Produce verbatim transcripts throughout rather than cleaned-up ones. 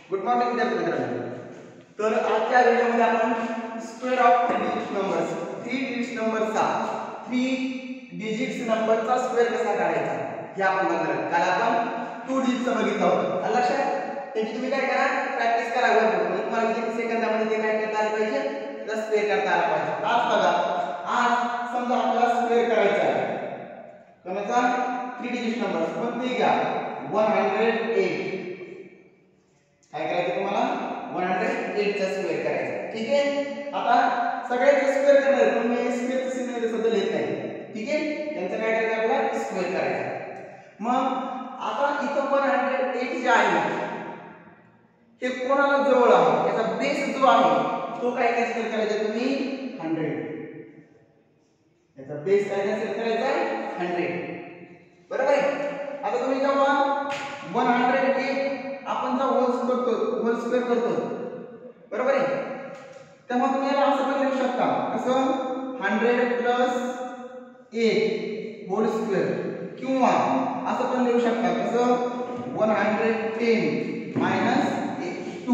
Good morning विद्यार्थी मित्रांनो. तर आजच्या व्हिडिओमध्ये आपण square of three digit numbers three digit नंबरचा थ्री डिजिट्स नंबरचा स्क्वेअर कसा काढायचा हे आपण बघणार आहोत. काल आपण टू डिजिटचं बघितलं होतं. आलं लक्षात? त्याची तुम्ही काय करा, प्रॅक्टिस करा. म्हणजे तुम्हाला किती सेकंदामध्ये ते काय करता आलं पाहिजे, तर स्क्वेअर करता आलं पाहिजे. आज बघा, आज समजा आपल्याला स्क्वेअर करायचा आहे कोणाचा, थ्री डिजिट नंबर. मग ते घ्या वन हंड्रेड एट. काय करायचं तुम्हाला, वन हंड्रेड एट चा स्क्वेअर करायचा. ठीक आहे. आता सगळ्यांचे स्क्वेअर करणार, पण मी स्क्वेअरचं सिम्बॉल सध्या लिहित नाही. ठीक आहे. त्यांचं काय करायचं, आपल्याला स्क्वेअर करायचं. मग आता इथं वन हंड्रेड एट जे आहे हे कोणाला जवळ आहे, त्याचा बेस जो आहे तो काय कॅन्सल करायचा तुम्ही, हंड्रेड. याचा बेस काय कॅन्सल करायचा आहे, हंड्रेड. बरोबर आहे. आता तुम्ही जेव्हा वन हंड्रेड एट आपण जर होल स्क्वेअर करतो, होल स्क्वेअर करतो, बरोबर आहे, तेव्हा तुम्ही याला असं पण लिहू शकता, कसं, hundred plus eight whole square, किंवा असं पण लिहू शकता, कसं, one hundred ten minus two.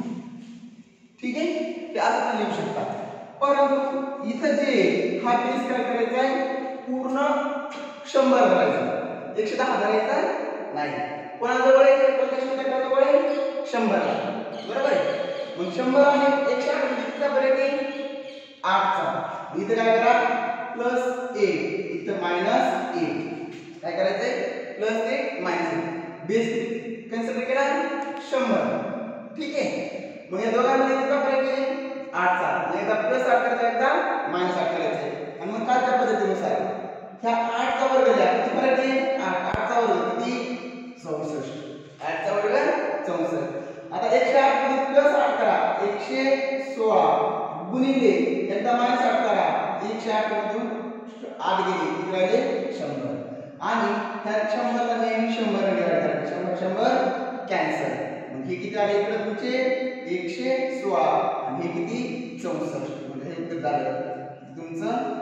ठीक आहे. ते असं पण लिहू शकता. परंतु इथं जे हा बेस काय करायचा आहे, पूर्ण शंभर धरायचा, एकशे दहा धरायचा नाही. कोणाजवळ आहे, प्रत्यक्ष घटकाजवळ आहे शंभर. बरोबर आहे. मग शंभर आणि एकशे आठ कितीचा फरक आहे, आठचा. इथे काय करा, प्लस एट, इथं मायनस एट. काय करायचंय, plus eight minus eight. Base consider केला शंभर. ठीक आहे. मग या दोघांमध्ये किती फरक आहे, आठचा. एकदा प्लस आठ करायचा, एकदा मायनस आठ करायचा. आणि मग काय त्या पद्धतीनुसार ह्या आठचा वर्ग द्या, किती फरक आहे, आठ. आठचा वर्ग किती, चौसष्ट. आठचा वर्ग चौसष्ट. आता एकशे आठ मध्ये प्लस आठ करा, एकशे सोळा, गुणिले एकदा मायनस आठ करा, एकशे आठ मधून आठ गेले, किती राहिले, शंभर. आणि ह्या शंभरला नेहमी शंभर ने डिवाइड करा, शंभर शंभर कॅन्सल. मग हे किती आले इकडे तुमचे, एकशे सोळा, आणि हे किती, चौसष्ट. म्हणजे हे उत्तर झालं तुमचं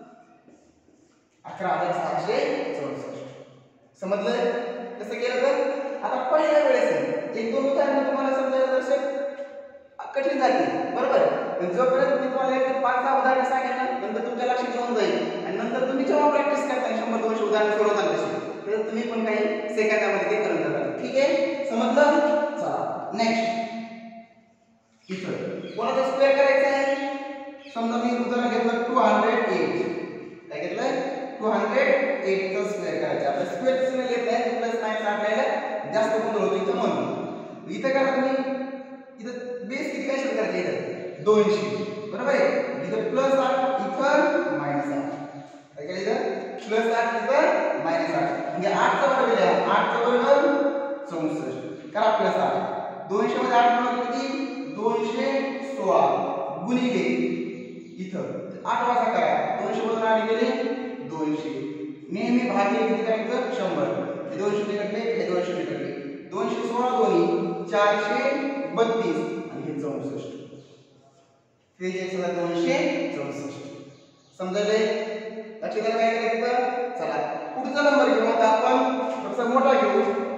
अकरा हजार सहाशे चौसष्ट. समजलं कसं केलं तर? आता पहिल्या वेळेस एक दोन उदाहरणं तुम्हाला समजायला जसं कठीण जाते, बरोबर. पण जोपर्यंत मी तुम्हाला एक पाच सहा उदाहरणं सांगितलं, नंतर तुमच्या लक्षात येऊन जाईल. आणि नंतर तुम्ही जेव्हा प्रॅक्टिस करता शंभर दोनशे उदाहरणं सोडवता तशी, तर तुम्ही पण काही सेकंदामध्ये ते करून जाता. ठीक आहे. समजलं? चला नेक्स्ट. इथं कोणाचा स्क्वेअर करायचा आहे, समजा मी उदाहरण घेतलं टू हंड्रेड एट. काय घेतलंय, टू हंड्रेड एट चा स्क्वेअर करायचा. आपल्या स्क्वेअर सिम्बॉल येत नाही, प्लस मायनस आठला जास्त गुण होतो इथं म्हणून. इथं करा तुम्ही, इथं बेस किती काय शोध करायचे, इथं दोनशे. बरोबर आहे. इथं प्लस आठ, इथं मायनस आठ. काय केलं, इथं प्लस आठ, इथं मायनस आठ. म्हणजे आठचा वर्ग द्या, आठचा वर्ग चौसष्ट करा, प्लस आठ. दोनशे मध्ये आठ मिळवलं किती, दोनशे सोळा, गुणिले इथं आठ वाजा करा, दोनशे मधून आठ गेले दोनशे. नेहमी भागिले किती करायचं, शंभर. हे दोनशे निकटले, हे दोनशे निकटले, दोनशे सोळा दोन्ही चारशे बत्तीस, आणि हे चौसष्ट. त्रेचाळीस हजार दोनशे चौसष्ट. समजले? लक्षात आलं काय करायचं? चला पुढचा नंबर घेऊ. आता आपण थोडासा मोठा घेऊ,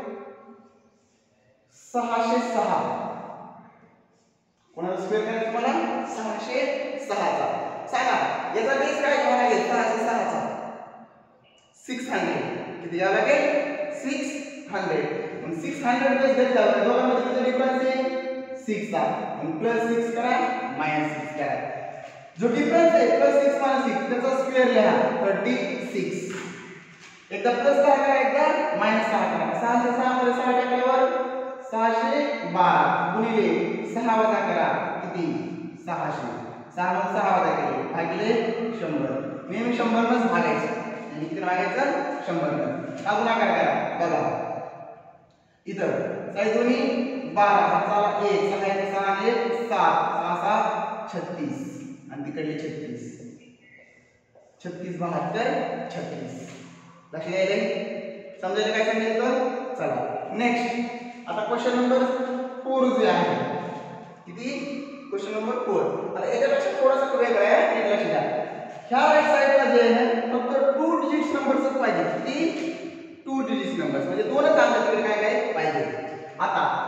सहाशे सहा. कोणाला स्क्वेअर करायचं तुम्हाला, सहाशे सहाचा. सांगा याचा बेस काय घ्यावा लागेल, सहाशे सहाचा सिक्स हंड्रेड. किती घ्यावं लागेल, सिक्स हंड्रेड. मग सिक्स हंड्रेड बेस घेतला, दोघांमध्ये किती डिफरन्स आहे, सिक्स चा. मग प्लस सिक्स करा, मायनस सिक्स करा. जो डिफरन्स आहे प्लस सिक्स मायनस सिक्स, त्याचा स्क्वेअर लिहा, थर्टी सिक्स. एकदा प्लस सहा करा, एकदा मायनस सहा करा. सहाशे सहा मध्ये सहा टाकल्यावर सहाशे बारा, गुणिले सहा वजा करा, किती, सहाशे. सहा मध्ये सहा वजा केले, भागिले शंभर. नेहमी शंभरनंच भागायचं, आणि किती भागायचं, शंभरनं. का गुणाकार करा, बघा इथं साई दोन्ही बारा, हाताला एक, सहा एक सहा आले सात, सहा सहा छत्तीस, आणि तिकडले छत्तीस. छत्तीस बहात्तर छत्तीस. लक्ष द्यायला समजायला काय सांगितलं. चला नेक्स्ट. आता क्वेश्चन नंबर फोर जे आहे, किती, क्वेश्चन नंबर फोर. आता याच्यापेक्षा थोडासा वेगळा आहे, एक लक्ष द्या. ह्या राईट साइडला जे आहे फक्त टू डिजिट्स नंबरच पाहिजे. किती, टू डिजिट्स नंबर्स, म्हणजे दोनच अंक तिकडे काय काय पाहिजे. आता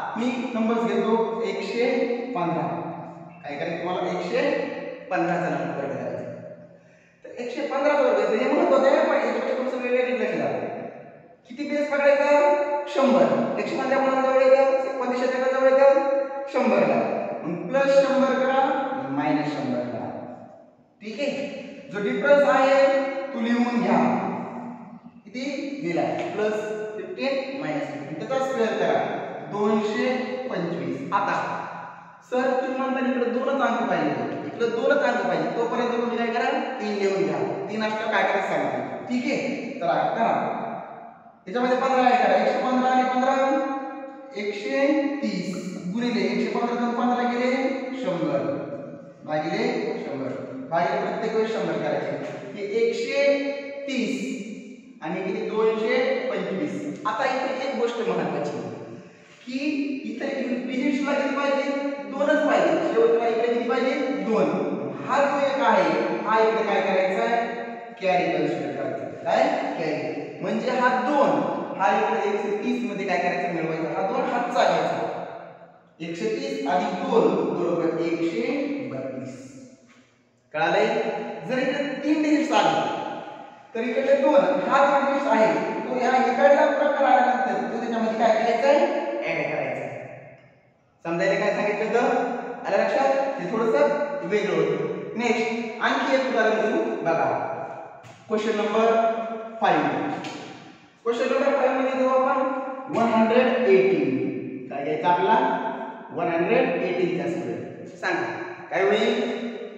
मी नंबर्स घेतो एकशे पंधरा. काय करायचं तुम्हाला एकशे पंधराचा नंबर घ्यायचा. तर एकशे पंधरा वर घ्यायचं हे महत्त्वाचं आहे, पण याच्याकडे थोडंसं वेगळं लक्ष द्या. किती बेस पकडायचा शंभर. एकशे पंधरा कोणा जवळ येतं कोणत्या शतका जवळ येतं शंभरला. मग प्लस शंभर करा मायनस शंभर करा. ठीक आहे. जो डिफरन्स आहे तो लिहून घ्या. किती दिला प्लस फिफ्टीन मायनस फिफ्टीन त्याचा स्क्वेअर करा दोनशे पंचवीस. आता सर तुम्ही म्हणता इकडे दोनच अंक पाहिजे, इकडे दोनच अंक पाहिजे, तोपर्यंत तुम्ही काय करा तीन लिहून घ्या. तीन असल्यावर काय करायचं सांगा. ठीक आहे. चला करा. याच्यामध्ये पंधरा आहे करा. एकशे पंधरा आणि पंधरा एकशे तीस गुणिले एकशे पंधरा दोन पंधरा गेले शंभर भागिले शंभर भागिले प्रत्येक वेळेस शंभर करायचे. हे एकशे तीस आणि किती दोनशे पंचवीस. आता इथे एक गोष्ट महत्वाची की इथे डिजिट्सला किती पाहिजे दोनच पाहिजे. शेवटला इकडे किती पाहिजे दोन. हा जो एक आहे हा इकडे काय करायचा आहे कॅरी कन्सिडर करायचा. काय कॅरी म्हणजे हा दोन हा इकडे एकशे तीस मध्ये काय करायचं मिळवायचा. हा दोन हातचा घ्यायचा. एकशे तीस अधिक दोन बरोबर एकशे बत्तीस. कळालंय. जर इकडे तीन डिजिट्स आले तर इकडे दोन हा जो डिजिट्स आहे तो या इकडला प्रकार आल्यानंतर तो त्याच्यामध्ये काय करायचं आहे ऍड करायचं आहे. समजायला काय सांगितलं तर आलं लक्षात. हे थोडंसं वेगळं होतं. नेक्स्ट आणखी एक उदाहरण घेऊ बघा. Question number five. Question number five मध्ये देऊ आपण वन हंड्रेड एटीन. काय घ्यायचं आपला वन हंड्रेड एटीन चा स्क्वेअर. सांगा काय होईल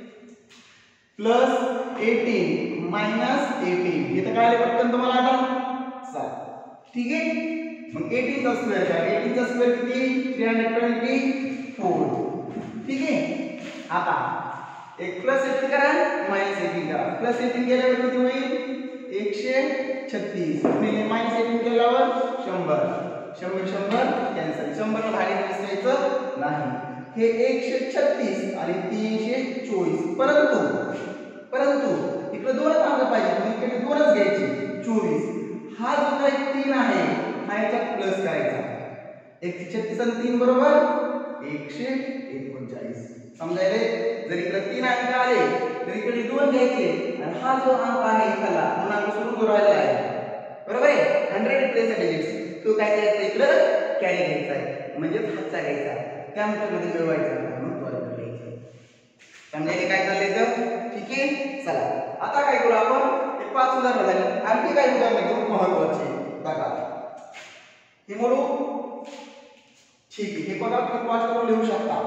प्लस एटीन मायनस एटीन. इथं काय आलं पटकन तुम्हाला आता सात. ठीक आहे. मग एटीन चा स्क्वेअर काय एटीन चा स्क्वेअर किती तीन सौ चोवीस. ठीक आहे. आता एक प्लस एटीन करा मायनस एटीन करा. प्लस एटीन केल्यावर किती होईल एकशे छत्तीस गुणिले मायनस एटीन केल्यावर शंभर. शंभर शंभर कॅन्सल. शंभर ला भागायचं दिसायचं नाही. हे एकशे छत्तीस आणि तीनशे चोवीस. परंतु परंतु इकडे दोनच अंक पाहिजे म्हणून इकडे दोनच घ्यायचे चोवीस. हा जो काही तीन आहे हा याच्यात प्लस करायचा. एकशे छत्तीस आणि तीन बरोबर एकशे एकोणचाळीस. समजायले. जर इकडे तीन अंक आले तर इकडे दोन घ्यायचे आणि हा जो अंक आहे इथला गुणांक सुरू करू राहिला आहे बरोबर आहे. हंड्रेड प्लेस डिजिट्स तो काय करायचा इकडे कॅरी घ्यायचा आहे म्हणजे हातचा घ्यायचा. त्या मध्ये मिळवायचा म्हणून तो घ्यायचा. समजायले काय चाललंय तर. ठीक आहे. चला आता काय करू आपण हे पाच उदाहरण झाले. आणखी काही उदाहरण घेऊ महत्वाचे बघा. हे मोडू. ठीक आहे. हे बघा तुम्ही पॉज करून लिहू शकता.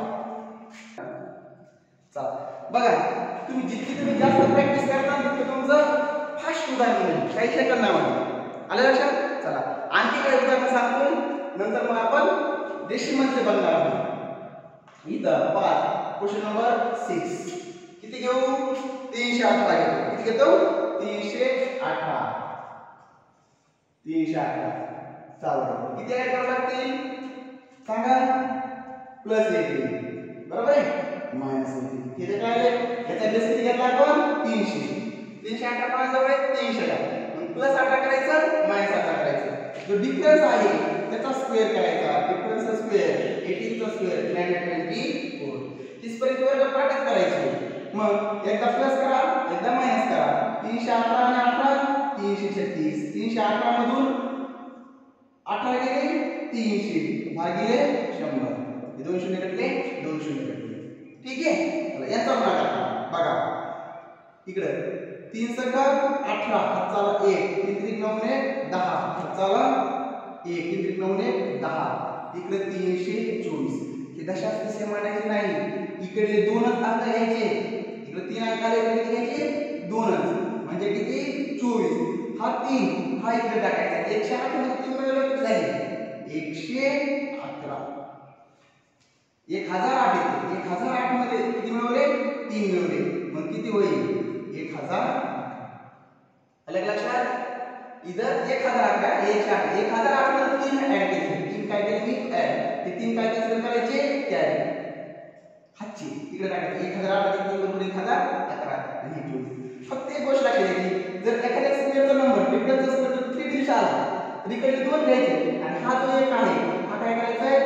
चला बघा तुम्ही जितकी तुम्ही जास्त प्रॅक्टिस करता तितकं तुमचं फास्ट उदाहरण होईल. काही सेकंद नाही आलं लक्षात. चला आणखी काही उदाहरण सांगतो नंतर मग आपण डेसिमलचे बघणार आहोत. इथं पाच क्वेश्चन नंबर सिक्स. किती घेऊ तीनशे अठरा घेतो. किती घेतो तीनशे अठरा. तीनशे अठरा चालू किती ऍड करावं लागतील सांगा प्लस एटीन बरोबर आहे मायनस एटीन. किती काय याचा बेस किती घेतला आपण तीनशे. तीनशे अठरा पाच जवळ तीनशे ला मग प्लस अठरा करायचं मायनस अठरा करायचं. जो डिफरन्स आहे त्याचा स्क्वेअर करायचा. डिफरन्सचा स्क्वेअर एटीन चा स्क्वेअर तीनशे चोवीस. तीसपर्यंत वर्ग प्रॅक्टिस करायची. मग एकदा प्लस करा एकदा मायनस करा. तीनशे अठरा आणि अठरा तीनशे छत्तीस. तीनशे अठरा मधून अठरा गेले तीनशे भागिले शंभर. हे दोन शून्य कटले दोन शून्य कटले. ठीक आहे. याचा भागाकार बघा इकडे तीन सक अठरा हातचाला एक तीन त्रिक नऊ ने दहा हातचाला एक तीन त्रिक नऊ ने दहा. इकडे तीनशे चोवीस. हे दशांश दिशे मांडायचे नाही. इकडे दोनच अंक घ्यायचे. इकडे तीन अंक आले इकडे घ्यायचे दोनच म्हणजे किती चोवीस. हा तीन हा इकडे टाकायचा. एकशे आठ मध्ये तीन मिळवले किती झाले एकशे अकरा. एक हजार आठ येते. एक हजार आठ मध्ये किती मिळवले तीन मिळवले मग किती होईल एक हजार. आलं लक्षात. इधर एक हजार अकरा एकशे आठ. एक हजार आठ मध्ये तीन ऍड केले. तीन काय केले मी ऍड. ते तीन काय कॅन्सल करायचे कॅरी हातची इकडे टाकायचे. एक हजार आठ मध्ये तीन बरोबर एक हजार अकरा आणि चोवीस. फक्त एक गोष्ट लक्षात घ्यायची जर एखाद्या स्क्वेअरचा नंबर डिफरन्सचा स्क्वेअर थ्री डिजिट आला तर इकडे दोन घ्यायचे आणि हा जो एक आहे हा काय करायचा आहे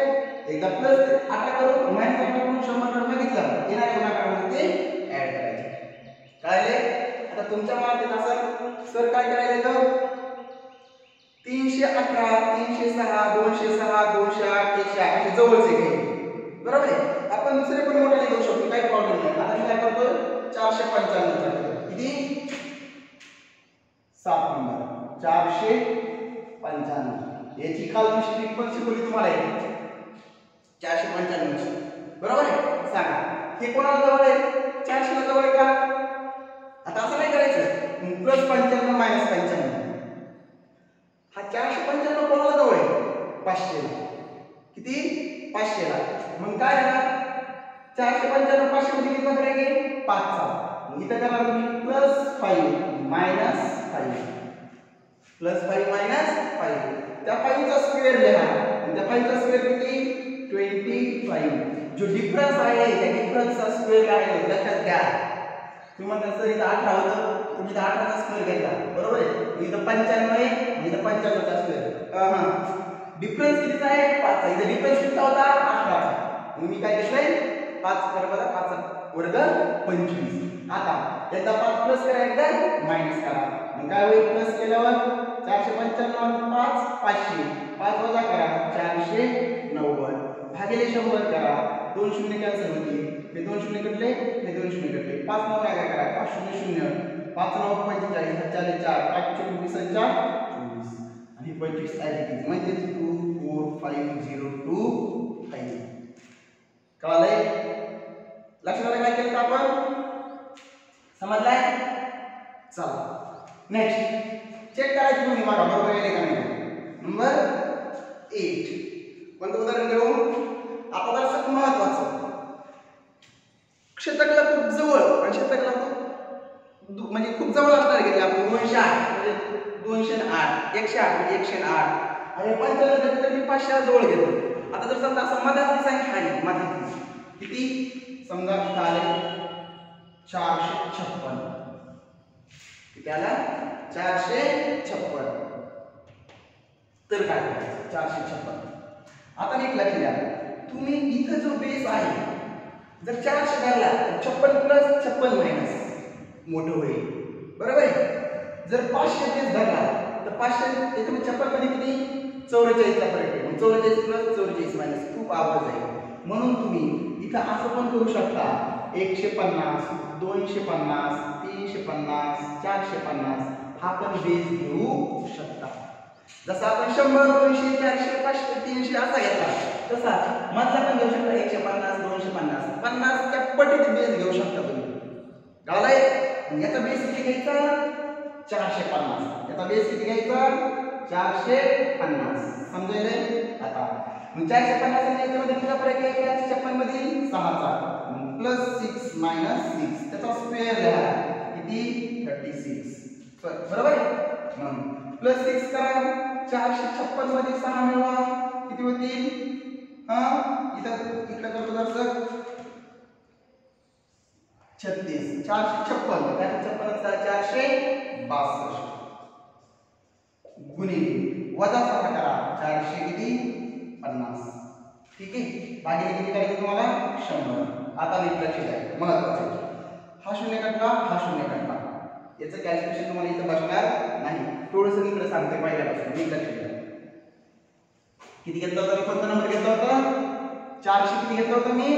एकदा प्लस अठरा करून मायनस अठरा करून शंभर कडे बघितलं येणाऱ्या गुणाकारामध्ये ते ऍड करायचे. कळले? आता तुमच्या मनात येत असेल सर काय करायचं, तीनशे अठरा, तीनशे सहा, दोनशे सहा, दोनशे आठ, एकशे आठ असे जवळचे घ्यायचे. बरोबर आहे? आपण दुसरे पण मोठे घेऊ शकतो, काही प्रॉब्लेम नाही. आता मी काय करतो, चारशे पंच्याण्णव करतो. किती? सात नंबर चारशे पंच्याण्णव. याची काल मी स्ट्रिक पण शिकवली तुम्हाला आहे चारशे पंच्याण्णव ची. बरोबर आहे? सांगा हे कोणाला जवळ आहे? चारशे ला जवळ आहे का? आता असं नाही करायचं प्लस पंच्याण्णव मायनस पंच्याण्णव. हा चारशे पंच्याण्णव कोणाला जवळ आहे? पाचशे ला. किती? पाचशे ला. मग काय झालं, चारशे पंच्याण्णव पाचशे मध्ये किती फरक आहे? पाचचा. मग इथं करा तुम्ही plus five minus five, plus five minus five. त्या फाईव्ह चा स्क्वेअर लिहा. त्या फाईव्ह चा स्क्वेअर किती? Twenty five. जो डिफरन्स आहे त्या डिफरन्सचा स्क्वेअर आहे लक्षात घ्या. तुम्ही म्हणता सर इथं अठरा होतं, तुम्ही इथं अठरा चा स्क्वेअर घेतला. बरोबर आहे? इथं पंच्याण्णव आहे, इथं पंच्याण्णव चा स्क्वेअर. हां डिफरन्स कितीचा आहे? पाच चा. इथं डिफरन्स कितीचा होता? अठरा चा. मी काय घेतलंय? पाच कर बघा, पाच वर्ग पंचवीस. आता एकदा पाच प्लस करा, एकदा मायनस करा. मग काय होईल? प्लस केल्यावर चारशे पंच्याण्णव पाच पाचशे, पाच वजा करा चारशे नव्वद भागिले शंभर करा. दोन शून्य कॅन्सल होतील. हे दोन शून्य कटले, हे दोन शून्य कटले. पाच नऊ काय करा? पाच शून्य शून्य, पाच नऊ पंचेचाळीस, चाळीस चार, पाच चोवीस चार चोवीस आणि पंचवीस ॲडिटिव्ह म्हणजे two four five zero two five. कळालंय? लक्षात आलं काय केलं आपण? समजलाय? चला नेक्स्ट चेक करायचं तुम्ही बघा बरोबर आहे का नाही. नंबर आठ कोणतं उदाहरण घेऊ? आपल्याला सगळं महत्वाचं शतकला खूप जवळ आणि शतकला खूप म्हणजे खूप जवळ असणार घेतले आपण. दोनशे आठ म्हणजे दोनशे आठ, एकशे आठ म्हणजे एकशे आठ आणि पंच्याण्णव तर मी पाचशे जवळ घेतो. आता जर समजा असं मधातली संख्या आली, मधातली किती? समजा इथं आले चारशे छप्पन. किती आला? चारशे छप्पन. तर काय करायचं? चारशे छप्पन. आता एक लक्षात द्या, तुम्ही इथं जो बेस आहे जर चारशे धरला तर छप्पन प्लस छप्पन मायनस मोठं होईल. बरोबर आहे? जर पाचशे बेस धरला तर पाचशे त्याच्यामध्ये छप्पन मध्ये किती? चौवेचाळीस चा फरक आहे. मग चौवेचाळीस प्लस चौवेचाळीस मायनस खूप आवाज आहे. म्हणून तुम्ही इथं असं पण करू शकता, एकशे पन्नास, दोनशे पन्नास, तीनशे पन्नास, चारशे पन्नास हा पण बेस घेऊ शकता. जसं आपण शंभर, दोनशे, चारशे, पाचशे, तीनशे असा घेतला तसा मधला पण घेऊ शकता. एकशे पन्नास, दोनशे पन्नास, पन्नासच्या पटीत बेस घेऊ शकता तुम्ही. कळालंय? याचा बेस किती घ्यायचा? चारशे पन्नास. याचा बेस किती घ्यायचा? चारशे पन्नास. समजायले? आता चारशे पन्नास आणि याच्यामध्ये किती फरक आहे? चारशे छप्पन मध्ये सहाचा प्लस सिक्स मायनस सिक्स त्याचा स्क्वेअर लिहा. किती? Thirty six. बरोबर आहे? प्लस सिक्स करा. चारशे छप्पन मध्ये सहा मिळवा किती होतील? हा इथं इकडे करतो जर छत्तीस. चारशे छप्पन चारशे छप्पन चारशे बासष्ट गुणिले वजा सहा करा चारशे किती? पन्नास. ठीक आहे? भागिले किती करायचे तुम्हाला? शंभर. आता नीट लक्ष द्या, महत्वाचं हा शून्य कटला, हा शून्य कटला. याचं कॅल्क्युलेशन तुम्हाला इथं बसणार नाही. थोडंसं इकडे सांगते पहिल्यापासून नीट लक्ष द्या. किती घेतला होता? कोणता नंबर घेतला होता? चारशे किती घेतला होता मी?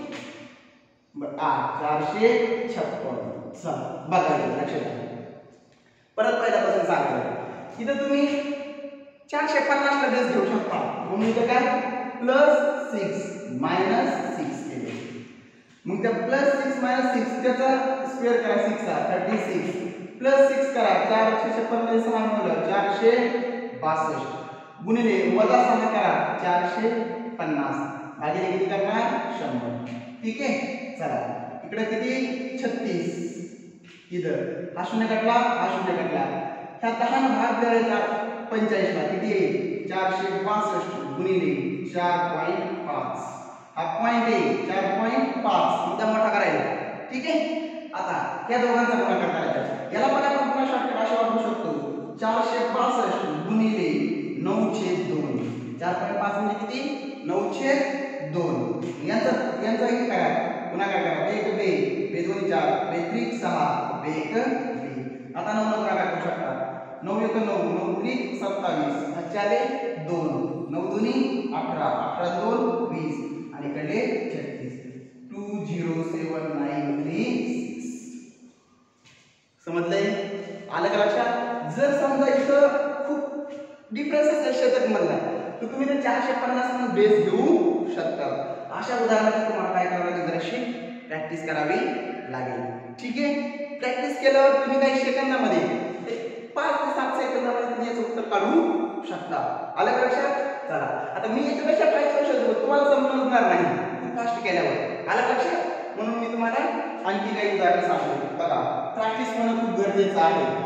आठ. चारशे छप्पन. चला बघा लक्ष द्या. परत पहिल्यापासून सांगतो. इथं तुम्ही चारशे पन्नास ला बेस घेऊ शकता. म्हणून इथं काय? प्लस सिक्स मायनस सिक्स केले. मग त्या प्लस सिक्स मायनस सिक्स त्याचा स्क्वेअर करा. सिक्स चा थर्टी सिक्स प्लस सिक्स करा. चारशे छप्पन मध्ये सहा मिळवलं चारशे बासष्ट गुणिले वजा सहा करा चारशे पन्नास भागिले किती करणार? शंभर. ठीक आहे? चला इकडे किती? छत्तीस. इथं हा शून्य कटला, हा शून्य कटला. ह्या दहा भाग द्यायचा पंचेचाळीस ला किती येईल? चारशे बासष्ट गुणिले चार पॉईंट पाच. हा पॉईंट आहे चार पॉईंट पाच. मुद्दा मोठा करायला. ठीक आहे? आता या दोघांचा गुणाकार करायचा. याला पण आपण पुन्हा शॉर्टकट अशा वापरू शकतो. चारशे बासष्ट गुणिले नऊ छेद दोन. चार पॉईंट पाच म्हणजे किती? नऊ छेद दोन, यांचा यांचाही करा गुणाकार करा, एक बे बे दोन चार, बे त्रिक सहा, बे एक बे. आता नऊ गुणाकार करू शकता, नऊ एक नऊ, नऊ त्रिक सत्तावीस, हातच्याले दोन, नऊ दोन्ही अठरा, अठरा दोन वीस आणि इकडे छत्तीस. Two zero seven nine three six. समजलंय? आलं का लक्षात? जर समजा इथं खूप डिफरन्स असेल शतक मधला तर तुम्ही ते चारशे पन्नास म्हणून बेस घेऊ शकता. अशा उदाहरणात तुम्हाला काय करावं लागेल, जराशी प्रॅक्टिस करावी लागेल. ठीक आहे? प्रॅक्टिस केल्यावर तुम्ही काही सेकंदामध्ये पाच ते सात सेकंदामध्ये तुम्ही याचं उत्तर काढू शकता. आलं का लक्षात? चला आता मी याच्यापेक्षा काय करू शकतो तुम्हाला समजणार नाही फास्ट केल्यावर. आलं लक्षात? म्हणून मी तुम्हाला आणखी काही उदाहरण सांगतो. बघा प्रॅक्टिस होणं खूप गरजेचं आहे.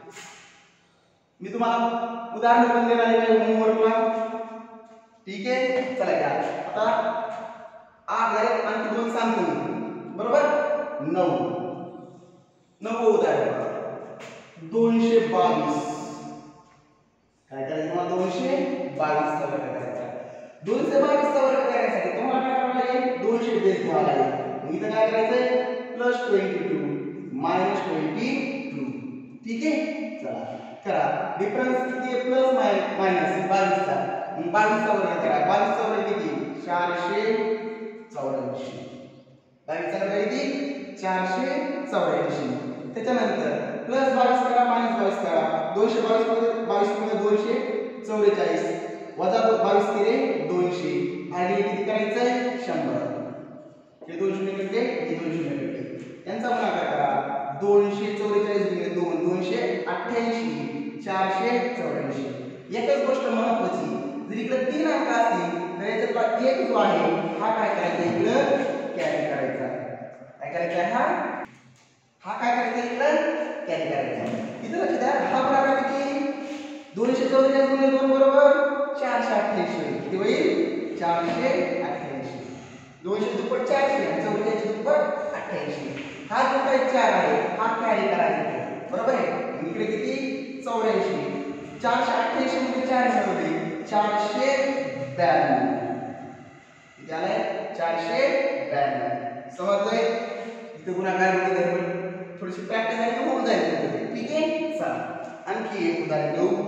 मी तुम्हाला उदाहरण पण देणार आहे होमवर्कला. ठीक आहे? चला घ्या आता आठ झाले, आणखी दोन सांगतो मी. बरोबर? नऊ नऊ उदाहरण दोनशे बावीस. काय करायचं मला? दोनशे बावीस चा वर्ग करायचा. दोनशे बावीस चा वर्ग करण्यासाठी तुम्हाला काय करावं लागेल? दोनशे बेस घ्यावा लागेल. इथं काय करायचंय? Plus twenty two minus twenty two. ठीक आहे? चला करा. डिफरन्स किती आहे? प्लस मायनस बावीस चा. बावीस चा वर्ग करा. बावीस चा वर्ग किती? चारशे चौऱ्याऐंशी. बावीस चा वर्ग किती? चारशे चौऱ्याऐंशी. त्याच्यानंतर प्लस बावीस करा, मायनस बावीस करा. दोनशे बावीस मध्ये बावीस मध्ये दोनशे चौवेचाळीस वजा बावीस केले दोनशे आणि किती करायचंय? शंभर. हे दोन शून्य कटले, हे दोन शून्य कटले. यांचा गुणाकार करा. दोनशे चौवेचाळीस गुणिले दोन दोनशे अठ्ठ्याऐंशी, चारशे चौऱ्याऐंशी. एकच गोष्ट महत्वाची, जर इकडे तीन अंक असतील तर याच्यातला एक जो आहे हा काय करायचा? इकडे कॅरी करायचा. काय करायचा? हा हा काय करायचा? इकडे कॅरी करायचा. इथं लक्ष द्या, हा गुणाकार किती? दोनशे चौवेचाळीस गुणिले दोन बरोबर चारशे अठ्ठ्याऐंशी. किती होईल? चारशे अठ्ठ्याऐंशी. दोनशे दुप्पट चारशे आणि चौवेचाळीस दुप्पट अठ्ठ्याऐंशी. हा जो काही चार आहे हा कॅरी करायचा. बरोबर आहे? इकडे किती? चौऱ्याऐंशी. चारशे अठ्ठ्याऐंशी मध्ये चार मिळवले चारशे ब्याण्णव. किती आलाय? चारशे ब्याण्णव. समजलंय? इथे गुणाकार मध्ये थोडीशी प्रॅक्टिस आहे तर होऊन जाईल. ठीक आहे? चला आणखी एक उदाहरण घेऊ.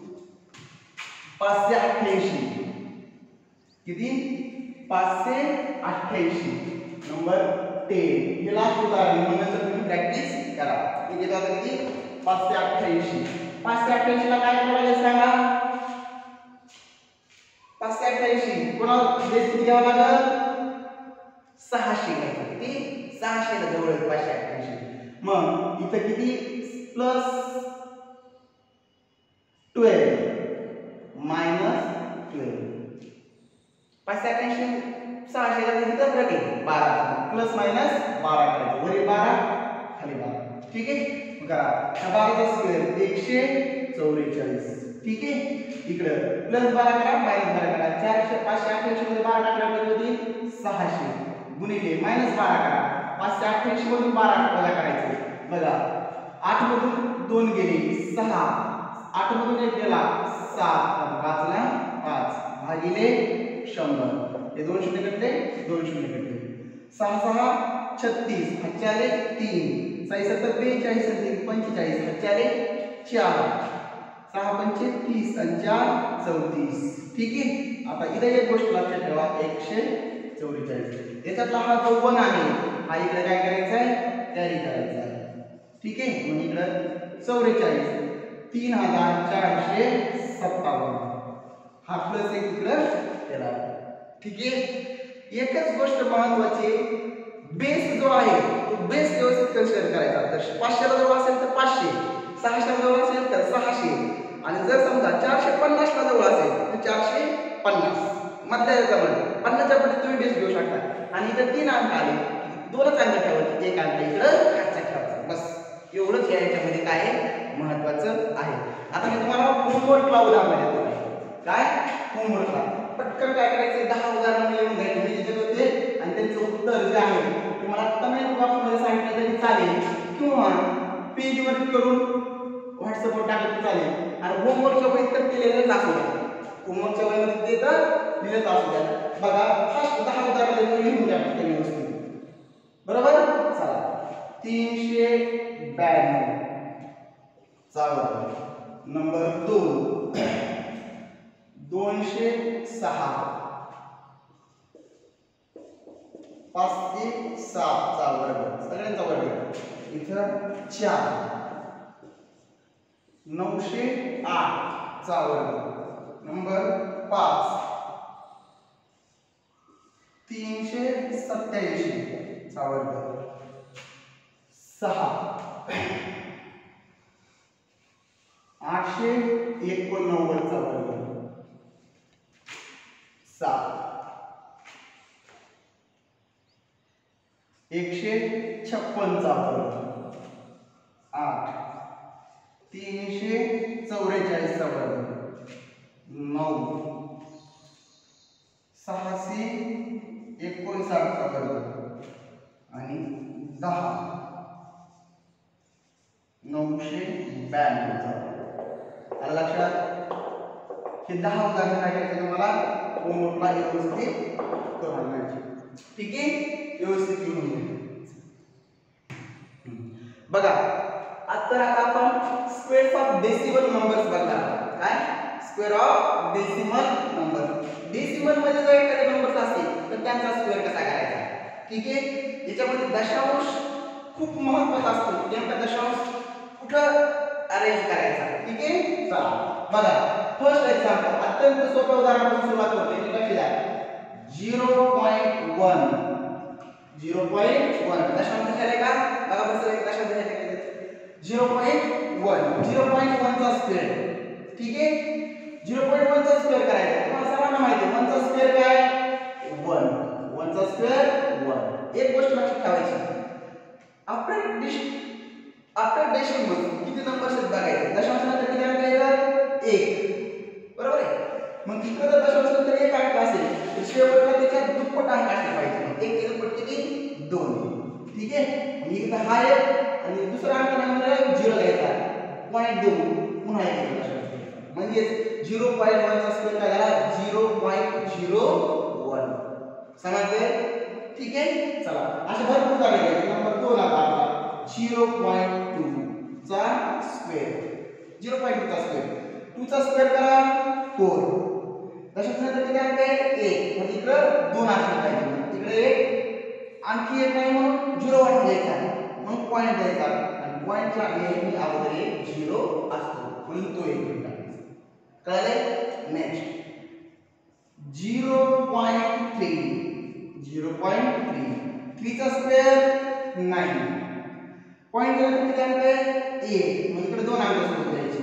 पाचशे अठ्ठ्याऐंशी. किती? पाचशे अठ्ठ्याऐंशी. Number ten. हे लास्ट उदाहरण नंतर तुम्ही प्रॅक्टिस करा. मी घेतो आता किती? पाचशे अठ्ठ्याऐंशी. पाचशे अठ्ठ्याऐंशी ला काय करायला सांगा? पाचशे अठ्ठ्याऐंशी कोणाला बेस किती घ्यावा लागेल? सहाशे घ्यायचा. किती? सहाशे ला जवळ आहे पाचशे अठ्ठ्याऐंशी. मग इथं किती? Plus twelve minus twelve. पाचशे अठ्ठ्याऐंशी सहाशे ला किती फरक आहे? बारा. प्लस मायनस बारा करायचं. वरी बारा खाली बारा. ठीक आहे? करा. बाराचा स्क्वेअर एकशे चौवेचाळीस. ठीक आहे? इकडं प्लस बारा करा, मायनस बारा करा. चारशे पाचशे अठ्ठ्याऐंशी मध्ये बारा टाकल्यावर होती सहाशे गुणिले मायनस बारा करा. पाचशे अठ्ठ्याऐंशी मधून बारा वजा करायचं. बघा आठ मधून दोन गेले सहा, आठ मधून एक गेला सात, पाचला पाच भागिले शंभर. हे दोन शून्य कटले, दोन शून्य कटले. सहा सहा छत्तीस, हच्चाले तीन, साई सत्तर बेचाळीस आणि तीन पंचेचाळीस, हच्चाले चार, सहा पंचे तीस आणि चार चौतीस. ठीक आहे? आता इथे एक गोष्ट लक्षात ठेवा, एकशे चौवेचाळीस याच्यातला हा जो वन आहे हा इकडे काय करायचा आहे? कॅरी करायचा आहे. ठीक आहे? मग इकडे चौवेचाळीस, तीन हजार चारशे सत्तावन्न हा प्लस एक इकडे केला. ठीक आहे? एकच गोष्ट महत्वाची, बेस जो आहे तो बेस व्यवस्थित कन्सिडर करायचा. तर पाचशे ला जवळ असेल तर पाचशे, सहाशे ला जवळ असेल तर सहाशे आणि जर समजा चारशे पन्नास ला जवळ असेल तर चारशे पन्नास मधल्या जवळ पन्नासच्या पुढे तुम्ही बेस घेऊ शकता. आणि इथं तीन अंक आले, दोनच अंक ठेवायचे, एक अंक इकडं खालचा ठेवायचा. बस एवढंच याच्यामध्ये काय महत्वाचं आहे. आता मी तुम्हाला होमवर्कला उदाहरण देतो. काय होमवर्कला पटकन काय करायचं? दहा उदाहरण लिहून घ्यायचे मी जिथे होते आणि त्यांचं उत्तर जे आहे ते मला कमेंट बॉक्समध्ये सांगितलं तरी चालेल किंवा पेजवर करून व्हॉट्सअपवर टाकलं तरी चालेल. आणि होमवर्कच्या वहीत तर केलेलंच असू द्या. होमवर्कच्या वहीमध्ये देतं लिहित असू द्या. बघा फर्स्ट दहा उदाहरण लिहून द्या पुस्तकाने व्यवस्थित. बरोबर. चला तीनशे ब्याण्णव चा वर्ग. नंबर दोन दोनशे सहा, पाचशे सात चा वर्ग सगळ्यांचा वर्ग. इथं चार. नऊशे आठ चा वर्ग. नंबर पाच तीनशे सत्याऐंशी चा वर्ग. सहा आठशे एकोणनव्वद चा वर्ग. सात एकशे छप्पन चा वर्ग. आठ तीनशे चौवेचाळीस चा वर्ग. नऊ सहाशे एकोणसाठ चा वर्ग आणि दहा नऊशे ब्याण्णव चा वर्ग. आलं लक्षात. हे दहा उदाहरण काय करायचे तुम्हाला होमवर्कला व्यवस्थित करून आणायचे. ठीक आहे. व्यवस्थित लिहून घ्या. बघा आता आपण स्क्वेअर ऑफ डेसिमल नंबर्स बघणार. काय square of decimal number. Decimal मध्ये जर एखादे नंबर्स असतील तर त्यांचा स्क्वेअर कसा करायचा. ठीक आहे. याच्यामध्ये दशांश खूप महत्त्वाचा असतो. नेमका दशांश कुठं अरेंज करायचा. ठीक आहे. चला बघा फर्स्ट एक्झाम्पल अत्यंत सोप्या उदाहरणापासून सुरुवात करते. लक्ष द्या. Zero point one zero point one दशांश झाले का. बघा बस एक दशांश झाले. Zero point one zero point one चा स्क्वेअर. ठीक आहे. झिरो पॉईंट वन चा स्क्वेअर करायचा. तुम्हाला सर्वांना माहिती आहे वन चा स्क्वेअर काय वन. वन चा स्क्वेअर वन. एक गोष्ट लक्षात ठेवायची. आफ्टर डिश आफ्टर डेसिमल किती नंबर्स आहेत बघायचे. दशांश नंतर किती अंक येतात एक. बरोबर आहे. मग तिकडे जर दशांश नंतर एक अंक असेल तर शेवटला त्याच्यात दुप्पट अंक असले पाहिजे. एक चे दुप्पट किती दोन. ठीक आहे. मग इथं हा एक आणि दुसरा अंक नाही म्हणजे झिरो घ्यायचा. पॉईंट दोन पुन्हा एक दशांश म्हणजे झिरो पॉईंट वन चा स्क्वेअर काय झाला झिरो पॉईंट झिरो वन. समजते. ठीक आहे. चला असे भरपूर उदाहरण घ्यायचे. नंबर दोन आता आपला झिरो पॉईंट टू चा स्क्वेअर. झिरो पॉईंट टू चा स्क्वेअर. टू चा स्क्वेअर करा फोर. दशांश नंतर किती अंक आहे एक. म्हणजे इकडे दोन असले पाहिजे. इकडे एक आणखी एक नाही म्हणून झिरो वन घ्यायचा. मग पॉईंट द्यायचा आणि पॉईंटच्या नेहमी अगोदर एक झिरो असतो म्हणून तो एक घ्यायचा. कळले. Next zero point three zero point three. Three चा स्क्वेअर नाइन. पॉईंट नंतर किती अंक आहे एक. मग इकडे दोन अंक सोबत द्यायचे.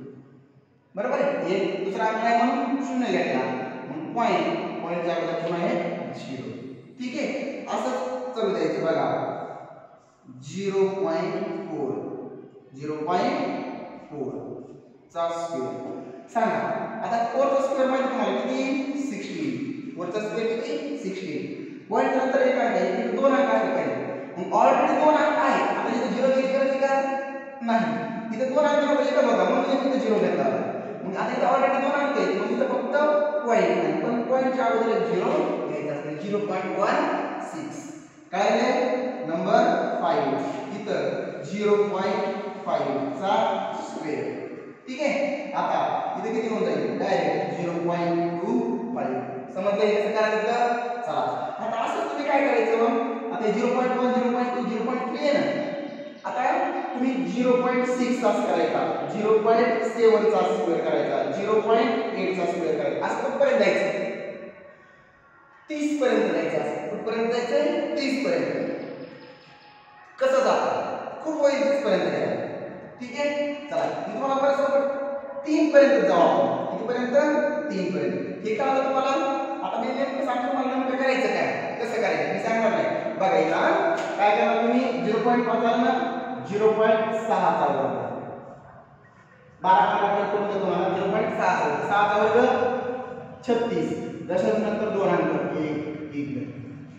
बरोबर आहे. एक दुसरा अंक आहे म्हणून शून्य घेतला. मग पॉईंट पॉईंटच्या अगोदर पुन्हा आहे झिरो. ठीक आहे. असं चालू द्यायचं. बघा zero point four zero point four चा स्क्वेअर. सांगा आता फोर चा स्क्वेअर माहिती तुम्हाला किती सिक्स्टीन. फोर चा स्क्वेअर किती सिक्स्टीन. पॉईंट नंतर एक अंक आहे. इथे दोन अंक असले पाहिजे. मग ऑलरेडी दोन अंक आहे. आता इथे झिरो घ्यायची गरज आहे का नाही. इथे दोन अंक नको एकच होता म्हणून इथे झिरो घेतला. मग आता इथे ऑलरेडी दोन अंक आहेत. मग इथे फक्त पॉईंट नाही पण पॉईंटच्या अगोदर एक झिरो घ्यायचा असते. Zero point one six. काय आहे नंबर फाइव. इथं झिरो पॉईंट फाइव चा स्क्वेअर. ठीक आहे. आता इथे किती होऊन जाईल direct zero point two five. समजलं हे कसं करायचं. चला आता असं तुम्ही काय करायचं. मग आता zero point one zero point two zero point three आहे ना. आता तुम्ही झिरो पॉईंट सिक्स चा करायचा. झिरो पॉईंट सेवन चा स्क्वेअर करायचा. झिरो पॉईंट एट चा स्क्वेअर करायचा. असं कुठपर्यंत जायचं तीस पर्यंत जायचं. असं कुठपर्यंत जायचं तीस पर्यंत. कसं जातं खूप होईल तीस पर्यंत जायचं. ठीक आहे. चला मी तुम्हाला परत तीन पर्यंत जाऊ आपण. कितीपर्यंत तीन पर्यंत. हे कळलं तुम्हाला. आता मी नेमकं सांगतो मला नेमकं करायचं काय कसं करायचं मी सांगणार नाही. बघायला काय करणार तुम्ही झिरो पॉईंट पाच ना झिरो पॉईंट सहा चा वर्ग. बारा बारा करून देतो तुम्हाला. झिरो पॉईंट सहा सहा चा वर्ग छत्तीस. दशांश नंतर दोन अंक एक एक.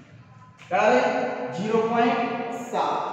कळाले. झिरो पॉईंट सात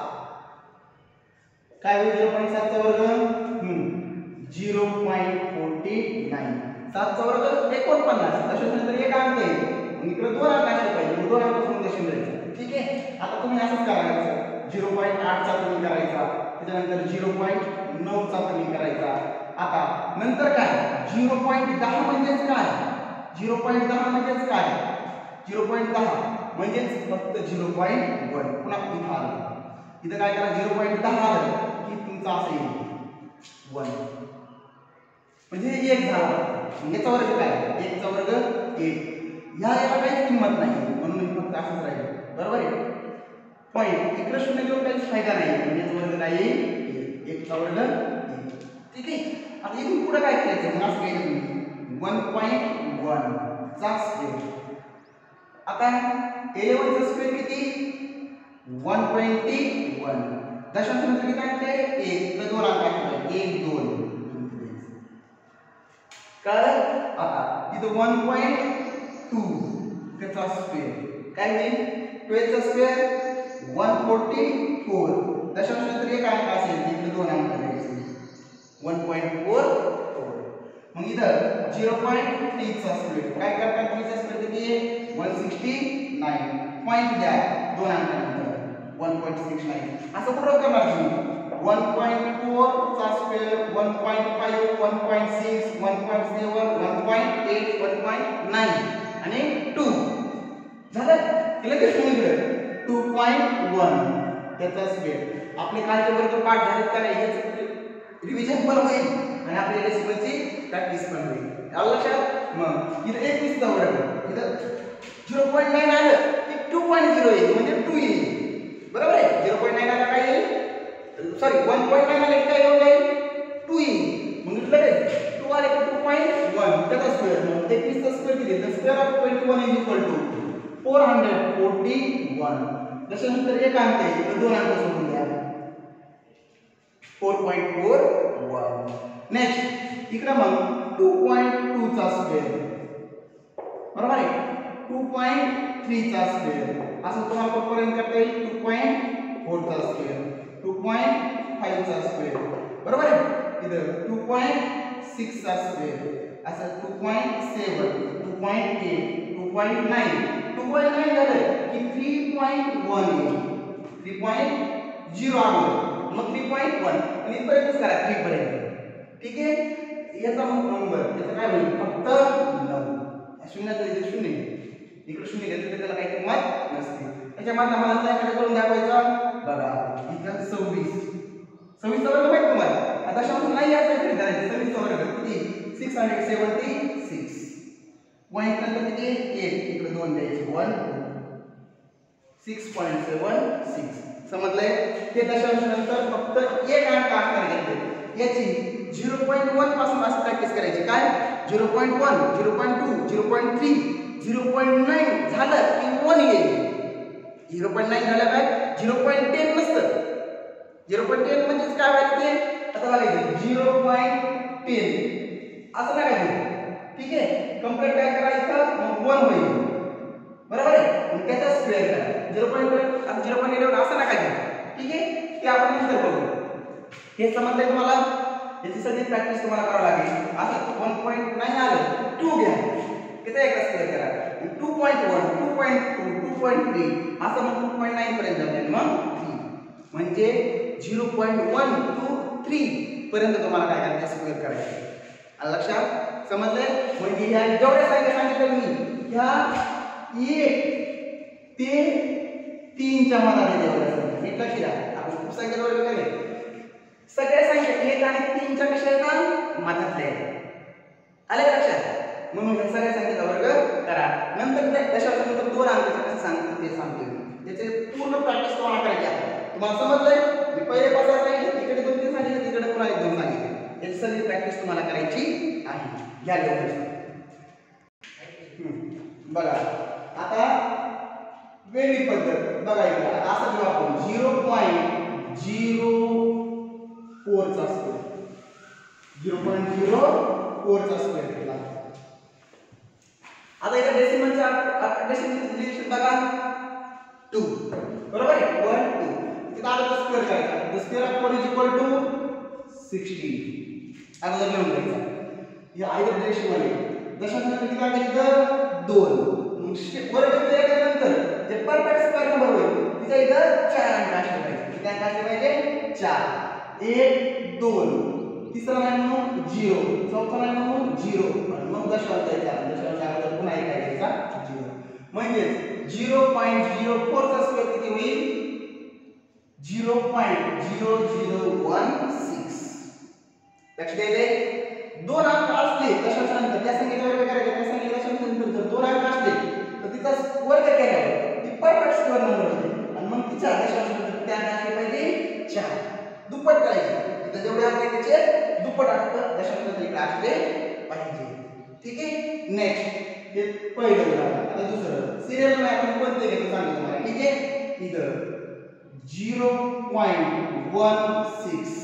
काय होईल झिरो पॉईंट सात चा वर्ग झिरो पॉईंट फोर्टी नाइन. सातचा वर्ग एकोणपन्नास, दशांशानंतर एक अंक आहे इकडे दोन अंक असले पाहिजे, दोन अंकापासून दशम द्यायचं. ठीक आहे. आता तुम्ही असंच करायचं, झिरो पॉईंट आठ चा तुम्ही करायचा, त्याच्यानंतर झिरो पॉईंट नऊ चा तुम्ही करायचा. आता नंतर काय झिरो पॉईंट दहा म्हणजेच काय, झिरो पॉईंट दहा म्हणजेच काय, झिरो पॉईंट दहा म्हणजेच फक्त झिरो पॉईंट वन. पुन्हा इथं आलं, इथं काय करा झिरो पॉईंट दहा आलं की तुमचं असं येईल वन, म्हणजे एक झाला. याचा वर्ग काय, एक चा वर्ग एक. ह्या याला काहीच किंमत नाही म्हणून हे फक्त असंच राहील. बरोबर आहे. पॉईंट इकडे शून्य देऊन काहीच फायदा नाही, म्हणजे याचा वर्ग काय येईल एक चा वर्ग एक. ठीक आहे. आता इथून पुढे काय करायचं, मग असं केलं तुम्ही वन पॉईंट वन चा स्क्वेअर. आता इलेवन चा स्क्वेअर किती, वन ट्वेंटी वन. दशांशानंतर किती अंक आहे, एक, तर दोन अंक आहेत, एक दोन. कळलं. आता इथं वन पॉईंट टू त्याचा स्क्वेअर काय होईल, ट्वेल्व चा स्क्वेअर वन फोर्टी फोर. दशांशानंतर एक अंक असेल इकडे दोन अंक द्यायचे, वन पॉईंट फोर फोर. मग इथं झिरो पॉईंट थ्री चा स्क्वेअर काय करतात, थ्री चा स्क्वेअर किती आहे वन सिक्स्टी नाईन. पॉईंट द्या दोन अंकानंतर वन पॉईंट सिक्स नाईन. असं कुठं करणार तुम्ही, वन पॉईंट फोर चा square one point five one point six one point seven one point eight one point nine आणि टू झालं. लगेच तुम्ही टू पॉईंट वन त्याचा स्क्वेअर. आपले कालचे वर्ग पाठ झालेत का नाही याचं रिव्हिजन पण होईल आणि आपल्या डेसिमलची प्रॅक्टिस पण होईल. आलं लक्षात. मग इथं एकवीस चा वर्ग, इथं झिरो पॉईंट नाईन आलं की टू पॉईंट झिरो येईल म्हणजे टू येईल. बरोबर आहे. झिरो पॉईंट नाईन आला काय येईल, सॉरी वन पॉईंट नाईन आले काय येऊन जाईल टू येईल. मग लगेच टू आले की टू पॉईंट वन त्याचा स्क्वेअर. मग एकवीस चा स्क्वेअर किती, the square of twenty one is equal to four hundred forty one. त्याच्यानंतर एक अंक आहे तर दोन अंक सोडून द्या, four point four one. Next इकडे मग टू पॉईंट टू चा स्क्वेअर. बरोबर आहे. टू पॉईंट थ्री चा स्क्वेअर असं तुम्हाला कुठपर्यंत करता येईल, टू पॉईंट फोर चा स्क्वेअर, टू पॉईंट फाइव चा स्क्वेअर. बरोबर आहे. इथं टू पॉईंट सिक्स चा स्क्वेअर असं two point seven two point eight two point nine. Two point nine झालं की थ्री पॉईंट वन येईल, थ्री पॉईंट झिरो आलं मग थ्री पॉईंट वन आणि इथपर्यंतच करा थ्री पर्यंत. ठीक आहे. याचा मग नंबर याचा काय होईल फक्त नऊ. शून्याचा इथे शून्य, इकडे शून्य घेतलं तर त्याला काही किंमत नसते. त्याच्या मधला मला काय करून दाखवायचा बघा, इथं सव्वीस सव्वीस चा वर्ग माहिती तुम्हाला. आता दशांश नाही याचा किती करायचं, सव्वीस चा वर्ग किती six hundred seventy six. Point नंतर किती एक, इकडे दोन द्यायचे one six point seven six. समजलंय. हे दशांश नंतर फक्त एक अंक असणार घेतले. याची झिरो पॉईंट वन पासून असं प्रॅक्टिस करायची. काय zero point one zero point two zero point three zero point nine झालं की वन येईल. झिरो पॉईंट नाईन झालं काय झिरो पॉईंट टेन नसतं. झिरो पॉईंट टेन म्हणजेच काय व्हायला ते आता बघायचं झिरो पॉईंट टेन असं नाही काय. ठीक आहे. कंप्लीट काय करायचं मग वन होईल. बरोबर आहे. मग त्याचा स्क्वेअर करा. झिरो पॉईंट आता झिरो पॉईंट इलेवन असं नाही काय. ठीक आहे. ते आपण नंतर बघू. हे समजलंय तुम्हाला. याची सगळी प्रॅक्टिस तुम्हाला करावी लागेल. असं वन पॉईंट नाईन आलं टू घ्या त्याचा एक स्क्वेअर करा. Two point one two point two two point three असं मग टू पॉईंट नाईन पर्यंत जाते मग थ्री म्हणजे zero point one two three पर्यंत तुम्हाला काय करायचं स्क्वेअर करायचं. लक्षात समजलंय. म्हणजे ह्या जेवढ्या संख्या सांगितलं मी ह्या एक ते तीनच्या मनाने जेवढ्या संख्या नीट लक्ष द्या. आपण खूप संख्या वर्ग केले सगळ्या संख्या एक आणि तीनच्या कशा आहेत ना मधातल्या आहेत. आले लक्षात. म्हणून हे सगळ्या संख्येचा वर्ग करा. नंतर दशांशानंतर दोन अंकाचं कसं सांगतो ते सांगतो. त्याचे पूर्ण प्रॅक्टिस तुम्हाला करायची आहे. तुम्हाला समजलंय. मी पहिले पासून सांगितलं तिकडे दोन तीन सांगितलं तिकडे पुन्हा एक दोन सांगितलं. याची सगळी प्रॅक्टिस तुम्हाला करायची आहे. या लेवलची बघा. आता वेगळी पद्धत बघायची. आता असं घेऊ आपण झिरो पॉईंट झिरो फोर चा square zero point zero four चा स्क्वेअर केला. आता इथे डेसिमलचा डेसिमलचं डिव्हिजन बघा टू. बरोबर आहे. वन टू इथे आता स्क्वेअर करायचा. The square of four is equal to sixteen. अगोदर लिहून घ्यायचा. हे आयदर डेसिमल आहे. दशांशानंतर किती आले इथं दोन. वर्ग केल्यानंतर जे परफेक्ट स्क्वेअर नंबर होईल तिच्या इथं चार अंक असले पाहिजे. किती अंक असले पाहिजे? चार. एक दोन, तिसरा नाही म्हणून झिरो, चौथा नाही म्हणून झिरो, आणि मग दशांश द्यायचा. दशांश अगोदर पुन्हा एक द्यायचा झिरो. म्हणजे झिरो पॉईंट झिरो फोर चा स्क्वेअर किती होईल? Zero point zero zero one six. लक्षात येते? दोन अंक असले दशांशानंतर त्या संख्येचा वर्ग करायचा. त्या संख्येच्या दशांशानंतर जर दोन अंक असले तर तिचा वर्ग केल्यावर ती परफेक्ट स्क्वेअर नंबर होते, आणि मग तिच्या दशांशानंतर किती अंक असले पाहिजे? चार. दुप्पट करायचे. इथं जेवढे अंक आहेत त्याचे दुप्पट अंक दशांशानंतर इकडे असले पाहिजे. ठीक आहे. नेक्स्ट हे पहिलं उदाहरण. आता दुसरं सिरियल मध्ये आपण कोणते घेतो सांगितलं मला. ठीक आहे. इथं zero point one six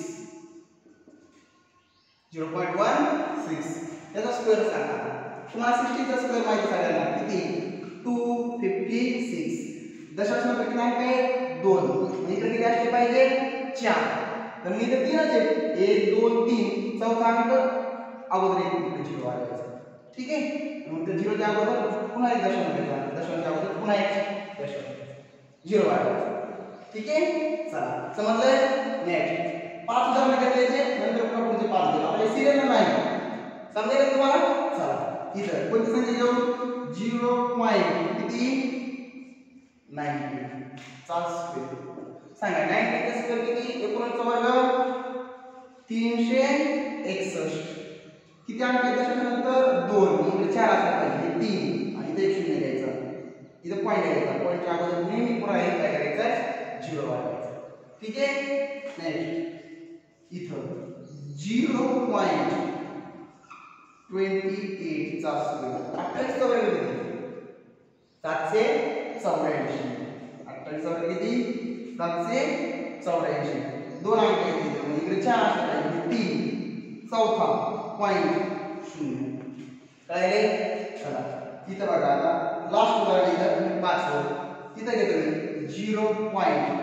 zero point one six याचा स्क्वेअर सांगा. तुम्हाला सिक्स्टी चा स्क्वेअर माहिती सगळ्यांना किती? To fifty six. दशांशानंतर किती अंक आहे? दोन. इकडे किती असले पाहिजे? चार. तर मी इथे तीनच आहेत. एक दोन तीन. चौथा अंक अगोदर एक इकडे झिरो वाढवायचा. ठीक आहे. मग त्या झिरोच्या अगोदर पुन्हा एक दशांश घ्यायचा. दशांशच्या अगोदर पुन्हा एक दशांश झिरो वाढवायचा. ठीक आहे. चला समजलंय? नेक्स्ट पाच उदाहरण घेतल्याचे नंतर पुन्हा पुढचे पाच घेऊ. आपल्या सिरियल नाही समजेल तुम्हाला? चला इथं कोणती संख्या घेऊ? झिरो पॉईंट किती? नाईन्टी चा स्क्वेअर सांगा. नाईन्टी चा स्क्वेअर किती? एकोणीसचा वर्ग तीनशे एकसष्ट. किती अंक आहेत दशांशानंतर? दोन. इकडे चार असला पाहिजे. तीन, आणि इथे एक शून्य घ्यायचा. इथं पॉईंट घ्यायचा. पॉईंटच्या अगोदर नेहमी पुन्हा एक काय करायचं? झिरो वाढवायचा. ठीक आहे. नेक्स्ट इथं झिरो पॉईंट ट्वेंटी एट चा स्क्वेअर. अठ्ठावीस चा वर्ग किती? सातशे चौऱ्याऐंशी. अठ्ठावीस चा वर्ग किती? सातशे चौऱ्याऐंशी. दोन अंक आहेत इथे. इकडे चार असले पाहिजे. तीन. चौथा पॉईंट शून्य. कळले? चला इथं बघा. आता लास्ट उदाहरण इथं पाचवं. इथं घेतो मी झिरो पॉईंट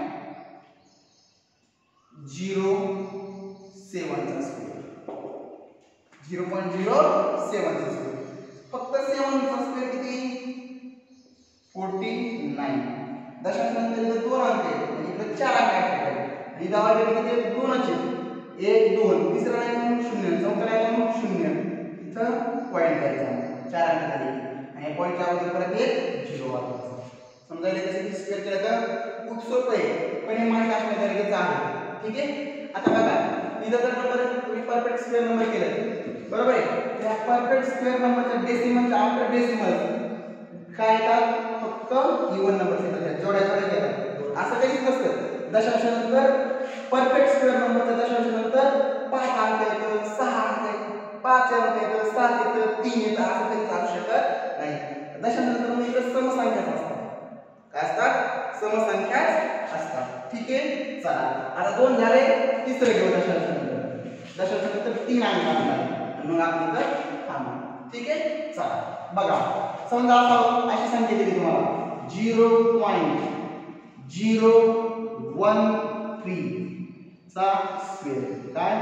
झिरो सेवन चा square. Zero point zero seven चा स्क्वेअर. फक्त सेवन चा स्क्वेअर किती? Forty nine. दशांशानंतर इथं दोन अंक आहेत. इकडे चार अंक आहेत. आणि दहाकडे किती? दोनच आहेत. एक दोन. तिसरा नाही म्हणून शून्य. चौथा नाही म्हणून शून्य. इथं पॉईंट द्यायचा. चार अंक झाले. आणि पॉईंटच्या अगोदर परत एक झिरो वाढवायचा. समजायला कसं की स्क्वेअर केलं तर खूप सोपं आहे, पण हे माहिती असणं गरजेचं आहे. ठीक आहे. आता बघा इथं जर नंबर तुम्ही परफेक्ट स्क्वेअर नंबर केलं बरोबर आहे. त्या परफेक्ट स्क्वेअर नंबरच्या डेसिमलच्या आफ्टर डेसिमल काय येतात? फक्त इव्हन नंबर्स येतात. जोड्या जोड्या येतात. असं काहीच नसतं. दशांशानंतर परफेक्ट स्क्वेअर नंबरच्या दशांशानंतर पाच अंक येतं, सहा अंक येतं, पाच अंक येतं, सात येतं, तीन येतं. असं काही चालू शकत नाही. दशांशानंतर म्हणजे इथं समसंख्याच असतात. काय असतात? समसंख्याच असतात. ठीक आहे. चला आता दोन झाले. तिसरं घेऊ दशांशानंतर. दशांशानंतर तीन अंक असतात. मग आपण इथं थांबू. ठीक आहे. चला बघा. समजा असा अशी संख्या दिली तुम्हाला zero point zero one three चा स्क्वेअर. काय?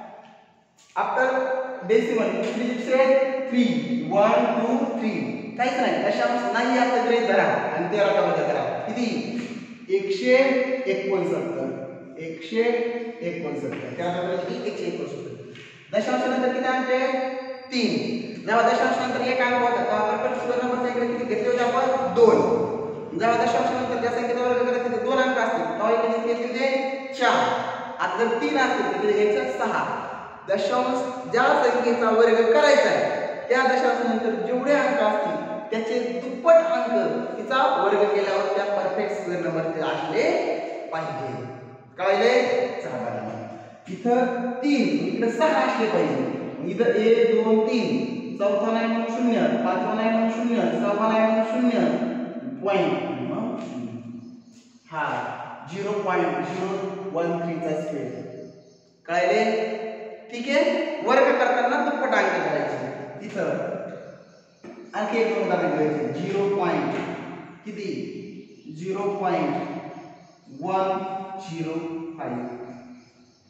आफ्टर डेसिमल डिजिट्स आहेत थ्री. One two three. काहीच नाही. दशांश नाही असं गृहीत धरा आणि तेराचा वजा करा. किती? एकशे एकोणसत्तर. एकशे एकोणसत्तर. त्यानंतर किती? एकशे एकोणसत्तर. दशांशानंतर किती अंक आहे? तीन. जेव्हा दशांशानंतर एक अंक होता तेव्हा परफेक्ट स्क्वेअर नंबरचा इकडे किती घेतले होते आपण? दोन. जेव्हा दशांशानंतर ज्या संख्येचा वर्ग करायचा तिथे दोन अंक असतील तेव्हा इकडे किती घेतले? चार. आता जर तीन असतील तर इकडे घ्यायचं सहा. दशांश ज्या संख्येचा वर्ग करायचा आहे त्या दशांशानंतर जेवढे अंक असतील त्याचे दुप्पट अंक तिचा वर्ग केल्यावर त्या परफेक्ट स्क्वेअर नंबरचे असले पाहिजे. कळले? चला इथं तीन, इकडे सहा असले पाहिजे. इथं एक दोन तीन. चौथा नाही म्हणून शून्य. पाचवा नाही म्हणून शून्य. सहावा नाही म्हणून शून्य. पॉईंट मग हा zero point zero one three चा स्क्वेअर. कळले? ठीक आहे. वर्ग करताना दुप्पट अंक करायचे. इथं आणखी एक उदाहरण घ्यायचे. झिरो पॉईंट किती? Zero point one zero five.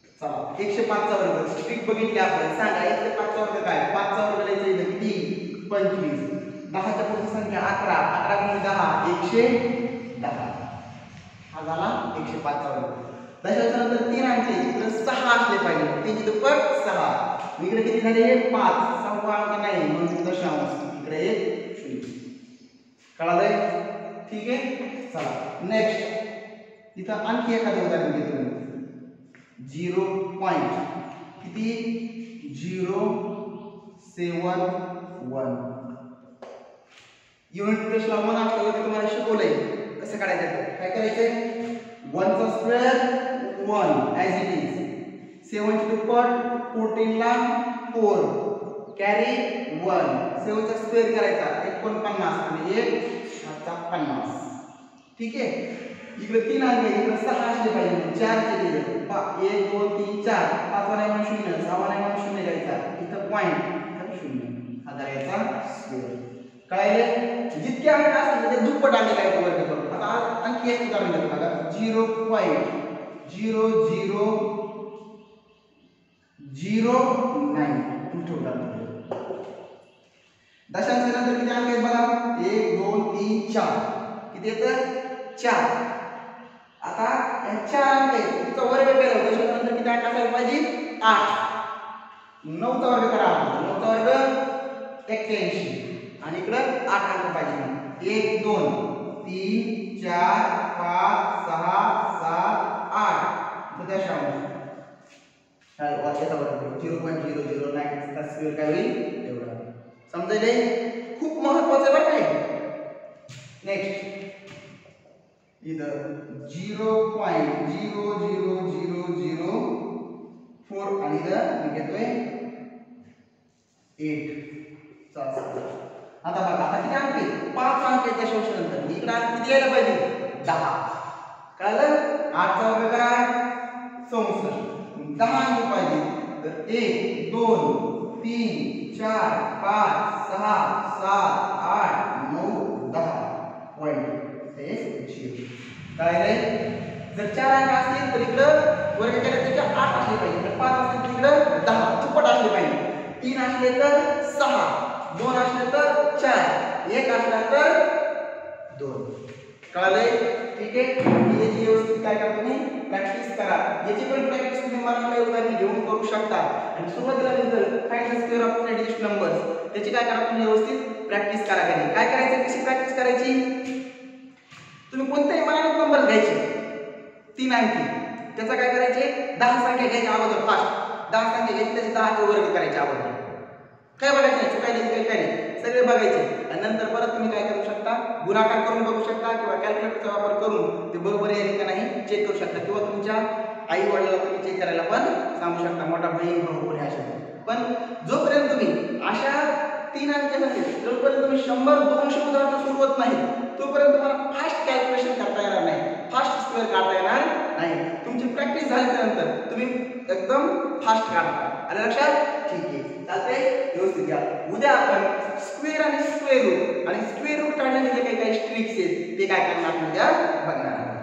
चला एकशे पाच चा वर्ग स्ट्रिक बघितली आपण. सांगा एकशे पाच चा वर्ग काय? पाच चा वर्ग लिहायचा इथं किती? पंचवीस, दहाच्या पुढची संख्या अकरा, अकरा गुणिले दहा एकशे दहा, हा झाला एकशे पाच चा वर्ग. दशांश नंतर तीन अंक इकडे सहा असले पाहिजे, तीनची दुप्पट सहा, इकडे किती झाले हे पाच, सहावा अंक नाही म्हणून दशांश, इकडे एक शून्य. कळालंय? ठीक आहे. चला नेक्स्ट इथं आणखी एखादं उदाहरण घेतो मी. झिरो पॉइंट किती झिरो सेवन वन. युनिट टेस्टला वन असल्यावर तुम्हाला शिकवलंय कसं काढायचं ते. काय करायचंय? वन चा square one as it is, सेवन ची दुप्पट फोर्टीन ला फोर, कॅरी वन, सेवन चा स्क्वेअर करायचा एकोणपन्नास आणि एक आता पन्नास. ठीक आहे. इकडे तीन अंक इकडे सहा असले पाहिजे, चार चे दिले एक दोन तीन चार, पाचवा नाही म्हणून शून्य, सहावा नाही म्हणून शून्य घ्यायचा, इथं पॉईंट इथं शून्य, हा धरायचा स्क्वेअर. कळायले? जितके अंक असतील त्याचे दुप्पट अंक काय वर्ग करू. आता आणखी एक उदाहरण घेतो बघा. Zero point zero zero zero nine दशांश नंतर किती अंक आहेत बघा. एक दोन तीन चार, किती येतं चार. आता या चार अंक आहेत, तुमचा वर्ग केला दशांशानंतर किती अंक असायला पाहिजे आठ. नऊचा वर्ग करा, नऊचा वर्ग एक्क्याऐंशी आणि इकडं आठ अंक पाहिजे. एक दोन तीन चार पाच सहा सात आठ दशांश काय वाक्याचा वर्ग zero point zero zero nine चा स्क्वेअर काय होईल एवढा. समजायले? खूप महत्वाचं बरं काय. नेक्स्ट इथं zero point zero zero zero zero four आणि इथं मी घेतोय एट चा स्क्वेअर. आता बघा आता किती अंक आहेत? पाच अंक आहेत दशांश नंतर. इकडे अंक किती यायला पाहिजे दहा. कळलं? आठ चा वर्ग करा चौसष्ट, दहा अंक पाहिजे तर एक दोन तीन चार पाच सहा सात आठ नऊ दहा पॉईंट हे झिरो. कळलं? जर चार अंक असतील तर इकडं वर्ग केला त्याच्या आठ असले पाहिजे, पाच असले तर इकडं दहा दुप्पट असले पाहिजे, तीन असले तर सहा, दोन असले तर चार, एक असला तर दोन. कळलंय? ठीक आहे. याची व्यवस्थित काय करा तुम्ही प्रॅक्टिस करा. याची पण प्रॅक्टिस तुम्ही मला उदाहरण घेऊन करू शकता. आणि सुरुवातीला result find the square of three digit numbers, त्याची काय करा तुम्ही व्यवस्थित प्रॅक्टिस करा. काय करायचं, कशी प्रॅक्टिस करायची? तुम्ही कोणत्याही मनात नंबर घ्यायचे तीन अंकी, त्याचा काय करायचे दहा संख्या घ्यायच्या अगोदर फास्ट दहा संख्या घ्यायची, त्याचे दहाचे वर्ग करायचे अगोदर. काय बघायचं नाही, चुकायला काही काय नाही, सगळे बघायचे. आणि नंतर परत तुम्ही काय करू शकता, गुणाकार करून बघू शकता किंवा कॅल्क्युलेटरचा वापर करून ते बरोबर आहे का नाही चेक करू शकता. किंवा तुमच्या आई वडिलांना तुम्ही चेक करायला पण सांगू शकता, मोठा बहीण भाऊ कोणी असेल. पण जोपर्यंत तुम्ही अशा तीन अंकासाठी जोपर्यंत तुम्ही शंभर दोनशे उदाहरण सुरू होत नाही तोपर्यंत तुम्हाला फास्ट कॅल्क्युलेशन करता येणार नाही, फास्ट स्क्वेअर काढता येणार नाही. तुमची प्रॅक्टिस झाल्यानंतर तुम्ही एकदम फास्ट काढता. आलं लक्षात? ठीक आहे, चालतंय, व्यवस्थित घ्या. उद्या आपण स्क्वेअर आणि स्क्वेअर रूट आणि स्क्वेअर रूट काढण्याचे जे काही काही ट्रिक्स आहेत ते काय करणार उद्या बघणार.